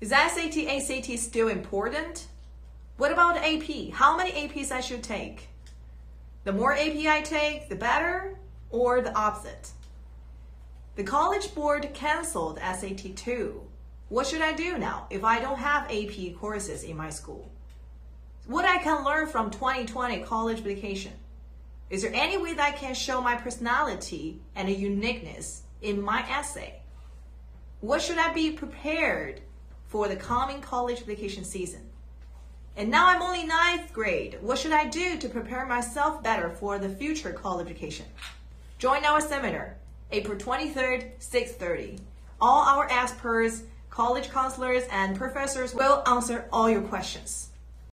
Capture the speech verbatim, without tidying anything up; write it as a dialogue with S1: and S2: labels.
S1: Is S A T, A C T still important? What about A P? How many A Ps I should take? The more A P I take, the better, or the opposite? The College Board canceled S A T too. What should I do now if I don't have A P courses in my school? What I can learn from twenty twenty college application? Is there any way that I can show my personality and a uniqueness in my essay? What should I be prepared for the coming college application season? And now I'm only ninth grade. What should I do to prepare myself better for the future college application? Join our seminar, April twenty-third, six thirty. All our experts, college counselors, and professors will answer all your questions.